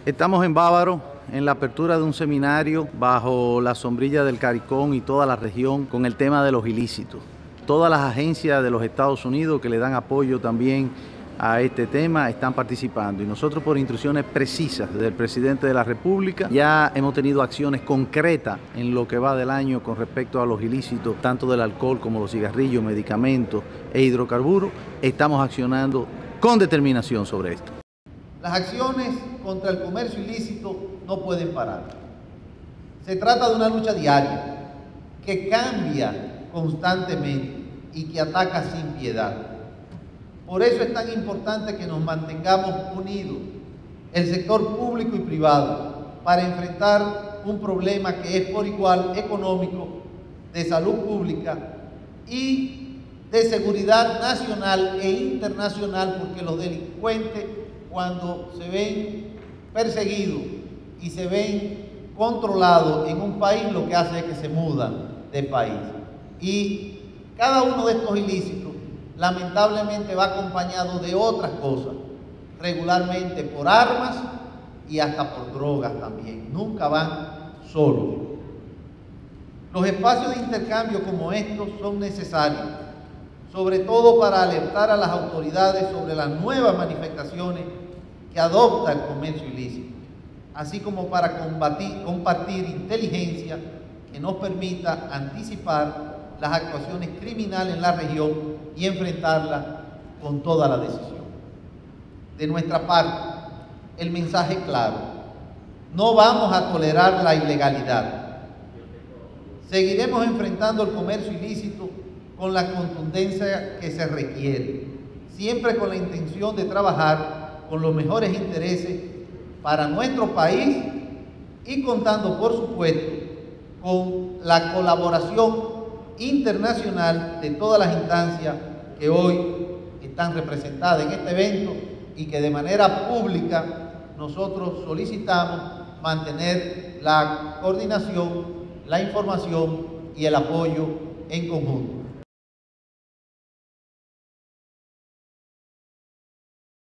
Estamos en Bávaro, en la apertura de un seminario bajo la sombrilla del CARICOM y toda la región con el tema de los ilícitos. Todas las agencias de los Estados Unidos que le dan apoyo también a este tema están participando y nosotros, por instrucciones precisas del presidente de la República, ya hemos tenido acciones concretas en lo que va del año con respecto a los ilícitos, tanto del alcohol como los cigarrillos, medicamentos e hidrocarburos. Estamos accionando con determinación sobre esto. Las acciones contra el comercio ilícito no pueden parar. Se trata de una lucha diaria que cambia constantemente y que ataca sin piedad. Por eso es tan importante que nos mantengamos unidos, el sector público y privado, para enfrentar un problema que es por igual económico, de salud pública y de seguridad nacional e internacional, porque los delincuentes, cuando se ven perseguidos y se ven controlados en un país, lo que hace es que se mudan de país. Y cada uno de estos ilícitos lamentablemente va acompañado de otras cosas, regularmente por armas y hasta por drogas también. Nunca van solos. Los espacios de intercambio como estos son necesarios, sobre todo para alertar a las autoridades sobre las nuevas manifestaciones que adopta el comercio ilícito, así como para compartir inteligencia que nos permita anticipar las actuaciones criminales en la región y enfrentarlas con toda la decisión. De nuestra parte, el mensaje es claro: no vamos a tolerar la ilegalidad. Seguiremos enfrentando el comercio ilícito con la contundencia que se requiere, siempre con la intención de trabajar con los mejores intereses para nuestro país y contando, por supuesto, con la colaboración internacional de todas las instancias que hoy están representadas en este evento y que de manera pública nosotros solicitamos mantener la coordinación, la información y el apoyo en conjunto.